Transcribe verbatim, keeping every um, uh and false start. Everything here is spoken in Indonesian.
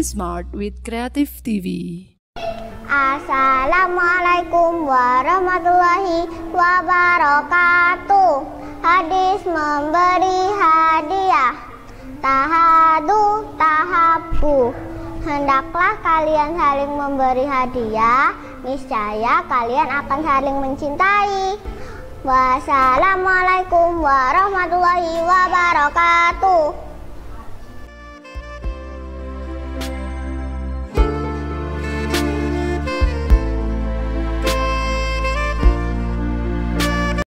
smart with Creative T V. Assalamualaikum warahmatullahi wabarakatuh. Hadis memberi hadiah. Tahadu tahabu. Hendaklah kalian saling memberi hadiah, niscaya kalian akan saling mencintai. Wassalamualaikum warahmatullahi wabarakatuh.